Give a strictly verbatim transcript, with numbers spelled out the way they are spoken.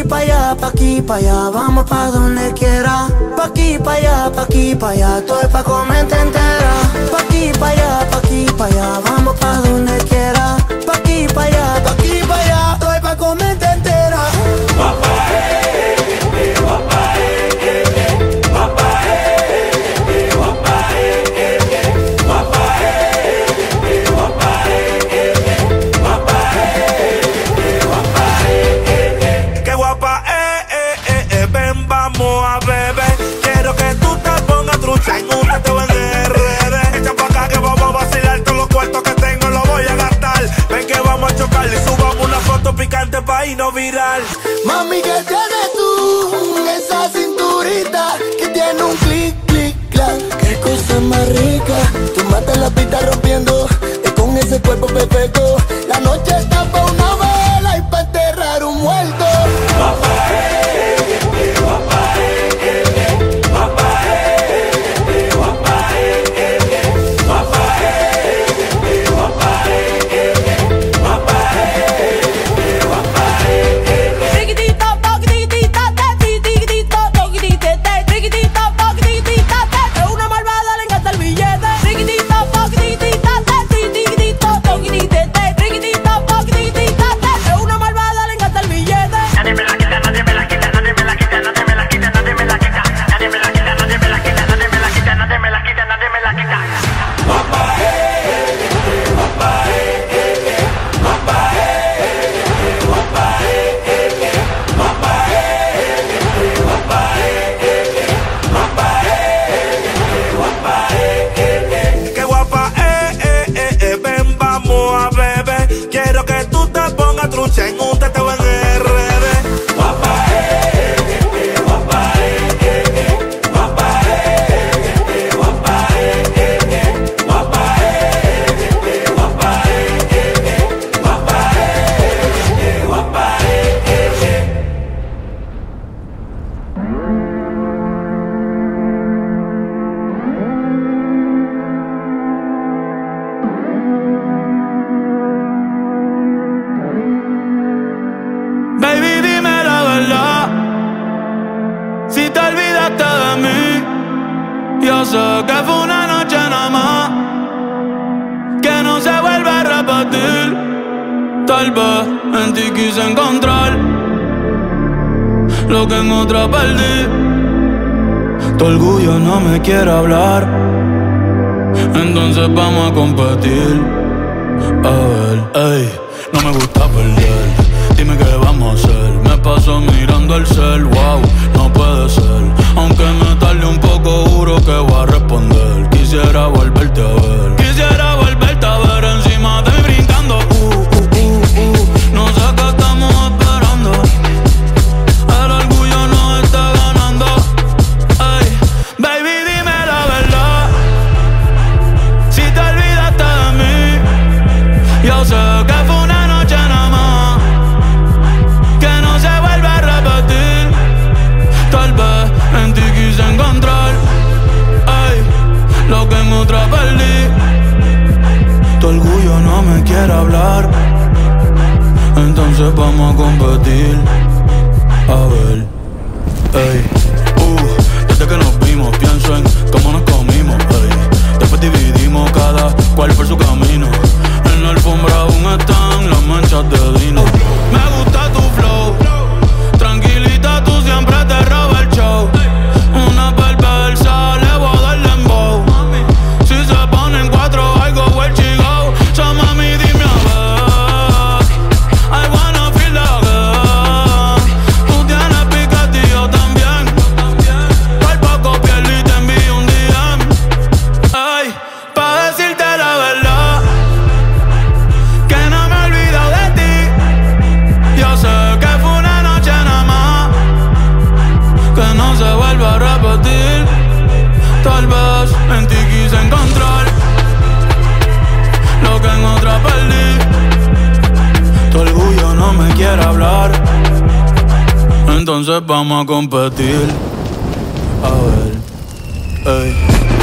pa' allá, pa' aquí, pa' allá, vamos pa' donde quiera. Pa' aquí, pa' allá, pa' aquí, pa' allá, estoy pa' comerte entera. Pa' aquí, pa' allá, pa' aquí, pa' allá, vamos pa' donde quiera. Pa' aquí, pa' allá, pa' aquí, pa' allá, estoy pa' comerte entera. Guapa, eh, eh, guapa, eh, eh, eh, guapa, eh, eh, guapa, eh, eh, eh, guapa, eh, eh, guapa, eh, eh, eh, guapa, eh, eh, guapa, eh, eh, eh. Qué guapa, eh, eh, eh, eh, ven, vamos a beber. Quiero que tú te pongas trucha en un teteo en R D. Echa pa' acá que vamos a vacilar, todos los cuartos que tengo los voy a gastar. Ven que vamos a chocar y subamos una foto picante pa' irnos viral. Mami, ¿qué tienes tú? Esa cinturita que tiene un clic, clic, clac. Qué cosa más rica. Tú matas la pista rompiendo y con ese cuerpo perfecto. La noche está pa' una vela y pa' enterrar un muerto. Guapa, eh, eh, guapa, eh, eh, eh, guapa, eh, eh, guapa, eh, eh, eh, guapa, eh, eh, guapa, eh, eh, eh, guapa, eh, eh, guapa, eh, eh, eh. Riquitito, poquitita, tiquitito, poquitita, riquitito, poquitita, es una malvada, le encanta el billete. Riquitito, poquitita, tiquitito, poquitita, riquitito, poquitita, es una malvada, le encanta el billete. Nadie me la quita, nadie me la quita, nadie me la quita, nadie me la quita, nadie me la quita, nadie me la quita, nadie me la quita, nadie me la quita, nadie me la quita, nadie me la quita. Guapa, eh, eh, guapa, eh, eh, eh, guapa, eh, eh, guapa, eh, eh, eh, guapa, eh, eh, guapa, eh, eh, eh, guapa, eh, eh, guapa, eh, eh, eh. Qué guapa, eh, eh, eh, eh, ven, vamos a beber. Quiero que tú te pongas trucha en un teteo en R D. Guapa, eh, eh, guapa, eh, eh, eh, guapa, eh, eh, guapa, eh, eh, eh, guapa, eh, eh, guapa, eh, eh, eh, guapa, eh, eh, guapa, eh, eh, eh. Baby, dime la verdad, si te olvidaste de mí. Yo sé que fue una noche nada más, que no se vuelve a repetir. Tal vez en ti quise encontrar lo que en otra perdí. Tu orgullo no me quiere hablar, entonces vamos a competir. A ver, ey, no me gusta perder. Dime qué vamos a hacer. Me paso mirando el cel, wow, no puede ser. Aunque me tarde un poco, juro que voy a responder. Quisiera volverte a ver, quisiera volverte a ver encima de mí brincando. Uh, uh, uh, uh. No sé qué estamos esperando. El orgullo nos está ganando. Ey, baby, dime la verdad, si te olvidaste de mí. Yo sé que fue una noche nada más, que no se vuelve a repetir. Tal vez en ti quise encontrar, ey, lo que en otra perdí. Tu orgullo no me quiere hablar, entonces vamos a competir. A ver, ey, uh, desde que nos vimos pienso en cómo nos comimos, ey. Después dividimos cada cual por su camino. En la alfombra aún están las manchas de vino. Me gusta tu flow, tranquilita, tú siempre te robas el show. Una perversa, le voy a dar dembow. Si se ponen cuatro, I go where she go. So mami, dime a ver, I wanna feel the good. Tú tienes piquete y yo también. Por poco pierdo y te envío un D M. Ay, pa' decirte la verdad, que no me he olvidado de ti. Yo sé que fue una noche nada más, que no se vuelve a repetir. Tal vez en ti quise encontrar lo que en otra perdí. Tu orgullo no me quiere hablar, entonces vamos a competir. A ver, ey.